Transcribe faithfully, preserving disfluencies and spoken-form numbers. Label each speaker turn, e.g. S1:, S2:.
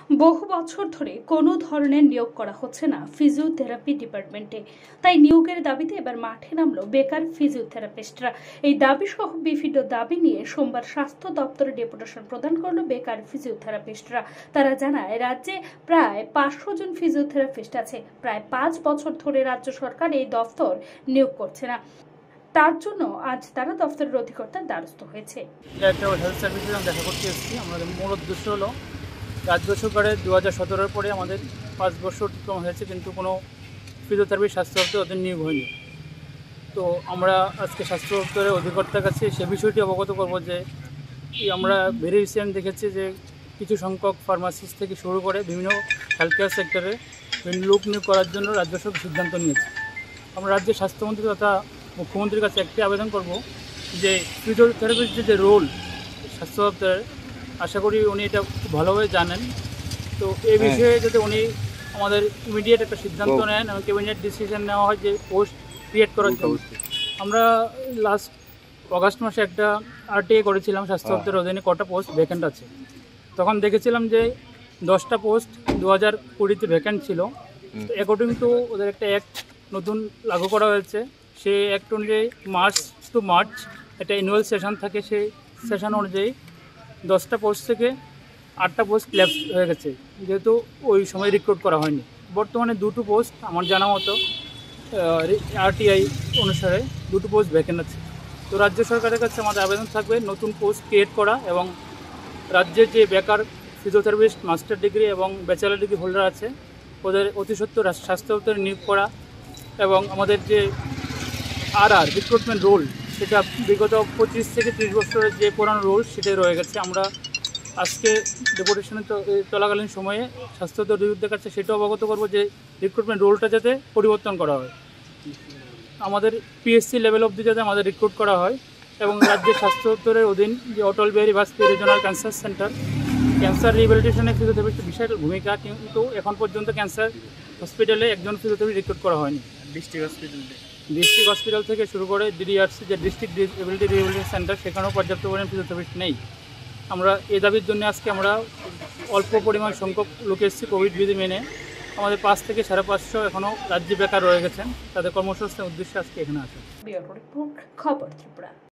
S1: বহু বছর ধরে কোনো ধরনের নিয়োগ করা হচ্ছে না ফিজিওথেরাপি ডিপার্টমেন্টে। তাই নিয়োগের দাবিতে এবার মাঠে নামলো বেকার ফিজিওথেরাপিস্টরা। এই দাবি সহ বিভিন্ন দাবি নিয়ে সোমবার স্বাস্থ্য দপ্তরে ডেপুটেশন প্রদান করলো বেকার ফিজিওথেরাপিস্টরা। তারা জানায়, রাজ্যে প্রায় পাঁচশো জন ফিজিওথেরাপিস্ট আছে। প্রায় পাঁচ বছর ধরে রাজ্য সরকার এই দফতর নিয়োগ করছে না। তার জন্য আজ তারা দফতরের অধিকর্তার দ্বারস্থ হয়েছে।
S2: দেখা করতে এসেছি। আমাদের মূল উদ্দেশ্য হলো রাজ্য সরকারের দু হাজার সতেরোর পরে আমাদের পাঁচ বছর অতিক্রম হয়েছে, কিন্তু কোনো ফিজিওথেরাপি স্বাস্থ্য দপ্তরে ওদের নিয়োগ হয়নি। তো আমরা আজকে স্বাস্থ্য দপ্তরের অধিকর্তার কাছে সে বিষয়টি অবগত করব যে আমরা ভেরি রিসেন্ট দেখেছি যে কিছু সংখ্যক ফার্মাসিস্ট থেকে শুরু করে বিভিন্ন হেলথ কেয়ার সেক্টরে বিভিন্ন লোক নিয়োগ করার জন্য রাজ্য সরকার সিদ্ধান্ত নিয়েছে। আমরা রাজ্যের স্বাস্থ্যমন্ত্রী তথা মুখ্যমন্ত্রীর কাছে একটি আবেদন করব যে ফিজিওথেরাপিস্টের যে রোল স্বাস্থ্য দপ্তরের, আশা করি উনি এটা খুব ভালোভাবে জানেন। তো এই বিষয়ে যাতে উনি আমাদের ইমিডিয়েট একটা সিদ্ধান্ত নেন এবং ক্যাবিনেট ডিসিশন নেওয়া হয় যে পোস্ট ক্রিয়েট করার জন্য। আমরা লাস্ট অগাস্ট মাসে একটা আরটিআই করেছিলাম স্বাস্থ্য দপ্তরের অধীনে কটা পোস্ট ভ্যাকেন্ট আছে। তখন দেখেছিলাম যে দশটা পোস্ট দু হাজার কুড়িতে ভ্যাকেন্ট ছিল। অ্যাকর্ডিং টু ওদের একটা অ্যাক্ট নতুন লাগু করা হয়েছে। সেই অ্যাক্ট অনুযায়ী মার্চ টু মার্চ একটা অ্যানুয়াল সেশন থাকে, সেই সেশন অনুযায়ী দশটা পোস্ট থেকে আটটা পোস্ট ল্যাপস হয়ে গেছে, যেহেতু ওই সময় রিক্রুট করা হয়নি। বর্তমানে দুটো পোস্ট আমার জানা মতো আরটিআই অনুসারে দুটো পোস্ট ভ্যাকেন্ট আছে। তো রাজ্য সরকারের কাছে আমাদের আবেদন থাকবে নতুন পোস্ট ক্রিয়েট করা এবং রাজ্যের যে বেকার ফিজিওথেরাপিস্ট মাস্টার ডিগ্রি এবং ব্যাচেলার ডিগ্রি হোল্ডার আছে ওদের অতি সত্বর স্বাস্থ্য দপ্তরে নিয়োগ করা এবং আমাদের যে আর আর রিক্রুটমেন্ট রোল সেটা বিগত পঁচিশ থেকে ত্রিশ বছরের যে পুরানো রোল সেটাই রয়ে গেছে। আমরা আজকে ডেপুটেশনে চলাকালীন সময়ে স্বাস্থ্য দপ্তরের কাছে সেটা অবগত করবো যে রিক্রুটমেন্ট রোলটা যাতে পরিবর্তন করা হয়, আমাদের পিএসসি লেভেল অবধি যাতে আমাদের রিক্রুট করা হয় এবং রাজ্যের স্বাস্থ্য দপ্তরের অধীন যে Atal Bihari Vajpayee regional cancer centre, cancer রিহ্যাবিলিটেশনে ফিজিওথেরাপিস্টের বিশাল ভূমিকা, কিন্তু এখন পর্যন্ত ক্যান্সার হসপিটালে একজন ফিজিওথেরাপিস্ট রিক্রুট করা হয়নি। ডিস্ট্রিক্ট হসপিটাল ডিস্ট্রিক্ট হসপিটাল থেকে শুরু করে ডিডিআরসি যে ডিস্ট্রিক্ট ডিসএবিলিটি রিহ্যাবিলিটেশন সেন্টার, সেখানেও পর্যাপ্ত পরিমাণ ফিজিওথেরাপিস্ট নেই। আমরা এই দাবির জন্য আজকে আমরা অল্প পরিমাণ সংখ্যক লোক এসেছি কোভিড বিধি মেনে। আমাদের পাঁচ থেকে সাড়ে পাঁচশো এখনও রাজ্যে বেকার রয়ে গেছেন, তাদের কর্মসংস্থানের উদ্দেশ্যে আজকে এখানে আছে।
S1: খবর ত্রিপুরা।